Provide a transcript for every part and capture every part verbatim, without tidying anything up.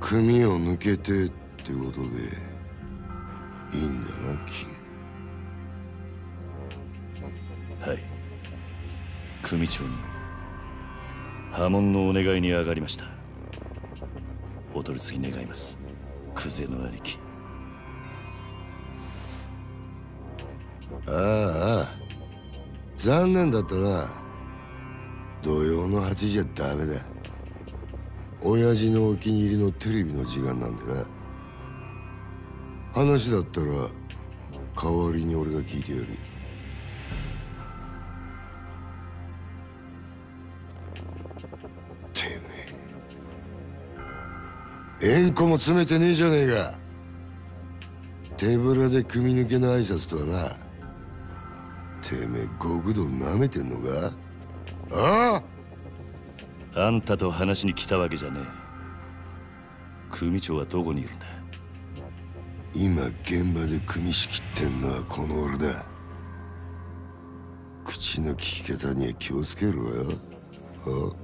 組を抜けてってことでいいんだな、キン。はい。組長に破門のお願いに上がりました。お取り次ぎ願います、クゼの兄貴。 ああああ、残念だったな。土曜のはちじじゃダメだ。親父のお気に入りのテレビの時間なんでな。話だったら代わりに俺が聞いてやる。てめえ、縁故も詰めてねえじゃねえか。手ぶらで組抜けの挨拶とはな。てめえ極道なめてんのか。ああ、あんたと話に来たわけじゃねえ。組長はどこにいるんだ。 今現場で組み仕切ってんのはこの俺だ。口の利き方には気をつけろよ。あ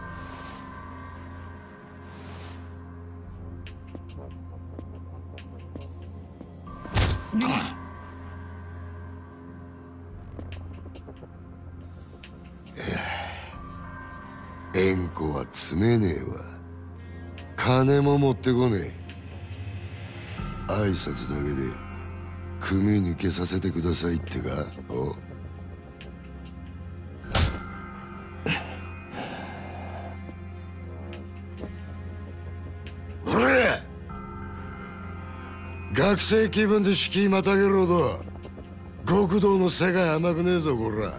縁故は詰めねえわ。金も持ってこねえ。挨拶だけで組抜けさせてくださいってか。お俺学生気分で敷居またげるほど極道の世界甘くねえぞこら。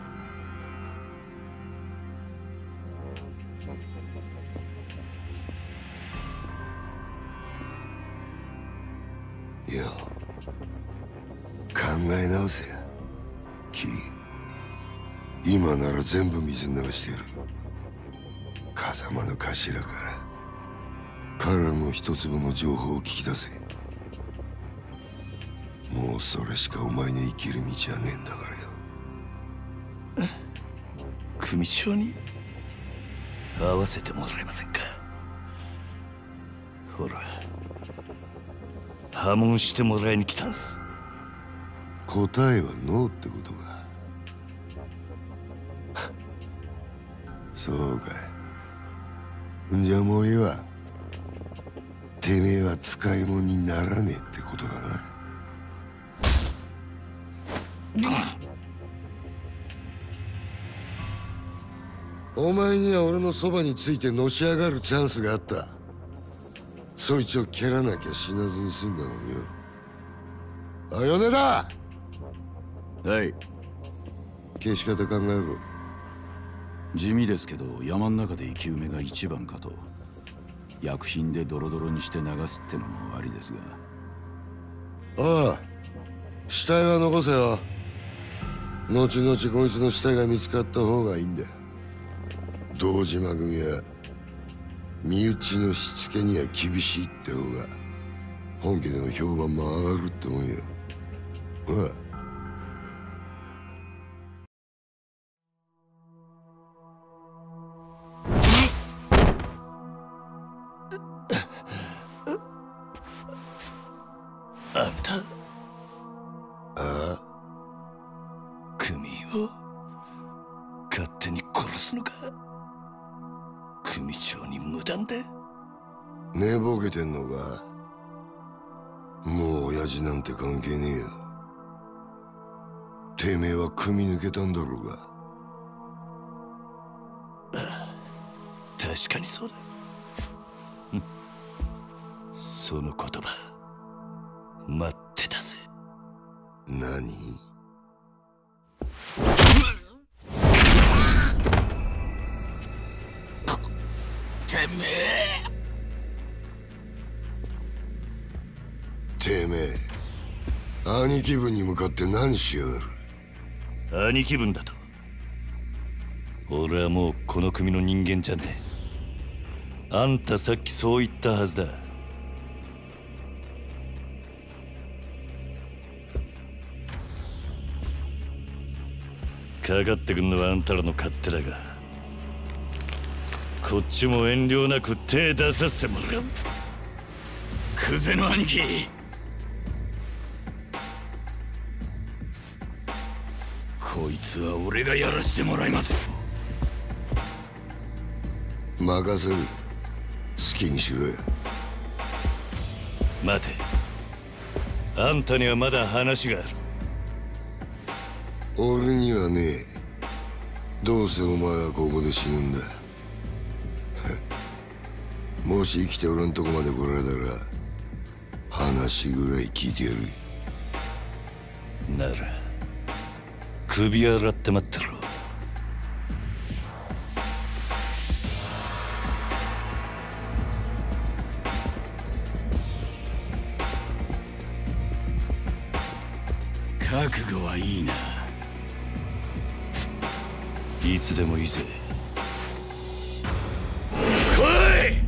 よ考え直せやキリ。今なら全部水流してやる。風間の頭から彼の一粒の情報を聞き出せ。もうそれしかお前の生きる道はねえんだからよ。 組長に会わせてもらえませんか。ほら破門してもらいに来たんす。 答えはノーってことか。そうかい。じゃあもういいわ。てめえは使い物にならねえってことだな。お前には俺のそばについてのし上がるチャンスがあった。そいつを蹴らなきゃ死なずに済んだのによ。あ、米田。 はい。 消し方考えろ。 地味ですけど山の中で生き埋めが一番かと。薬品でドロドロにして流すってのもありですが。 ああ、死体は残せよ。後々こいつの死体が見つかった方がいいんだよ。堂島組は身内のしつけには厳しいって方が本家での評判も上がるってもんよ。ほら。 あんた、 ああ、 組を勝手に殺すのか。組長に無断で。 寝ぼけてんのか。もう親父なんて関係ねえよ。てめえは組み抜けたんだろうが。 確かにそうだ。その言葉待ってたぜ。 何？ てめえてめえ兄貴分に向かって何しやがる。 兄貴分だと。俺はもうこの組の人間じゃねえ。あんたさっきそう言ったはずだ。かかってくんのはあんたらの勝手だが、こっちも遠慮なく手出させてもらう。 クゼの兄貴、こいつは俺がやらしてもらいますよ。 任せる。好きにしろや。 待て、あんたにはまだ話がある。 俺にはねえ。どうせお前はここで死ぬんだ。もし生きて俺んとこまで来られたら話ぐらい聞いてやる。 なら首洗って待ってろ。 覚悟はいいな。 いつでもいいぜ。 来い！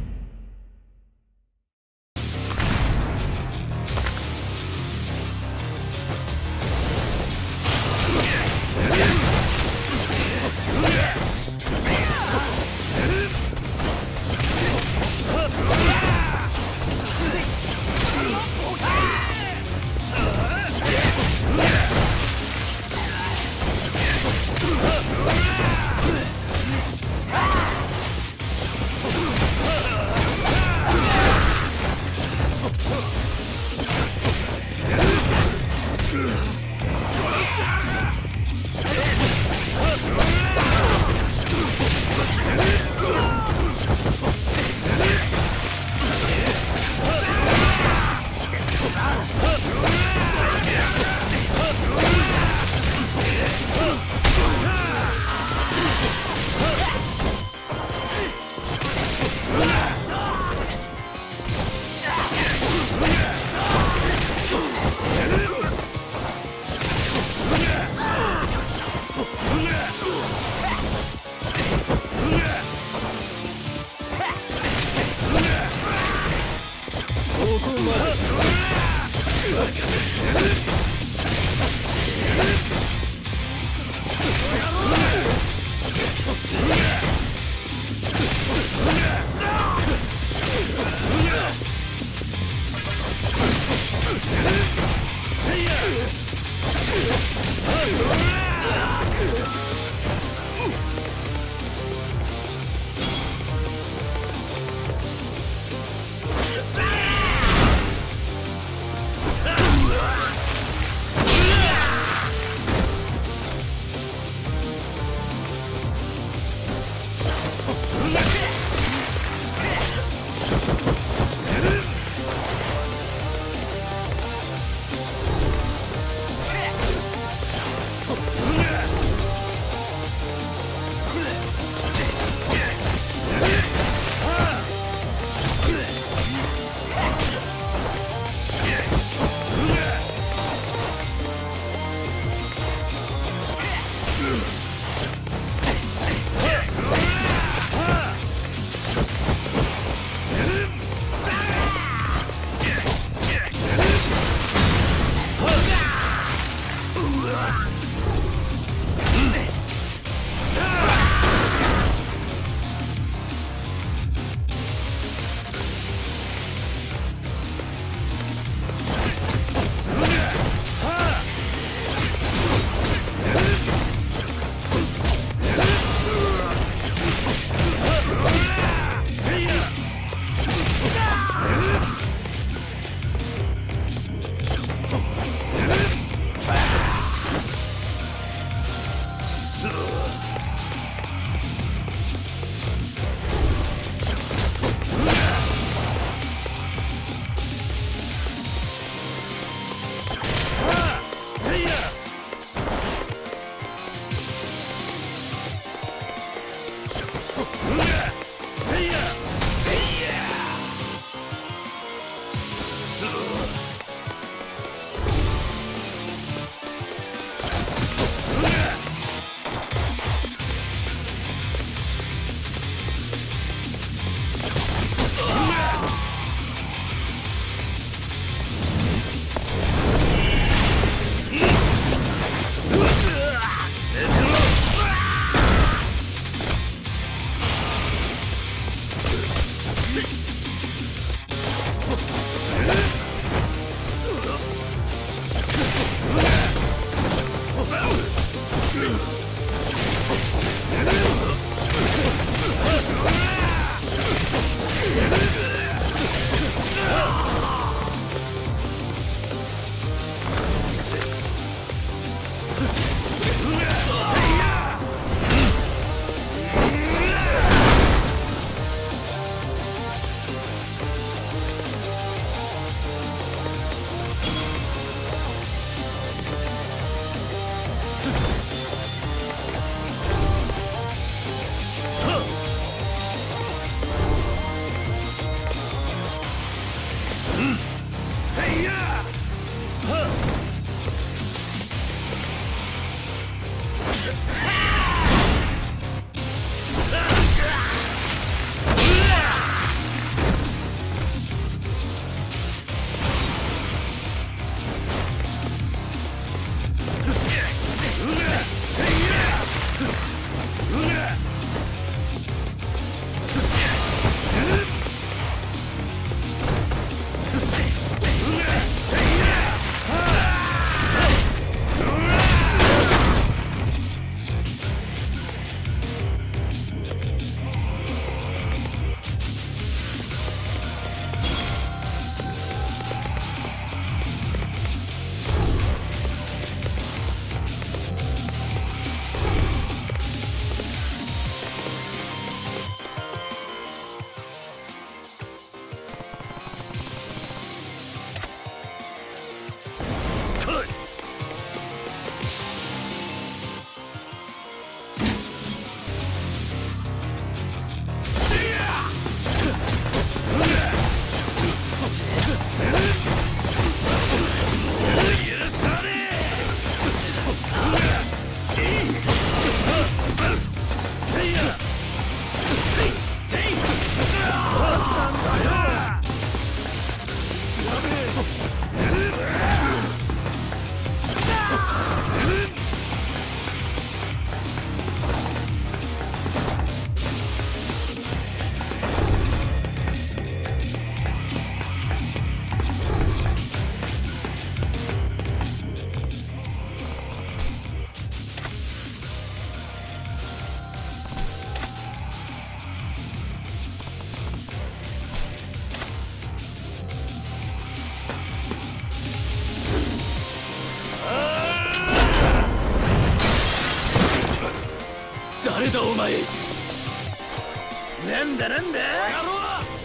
なんだなんだ。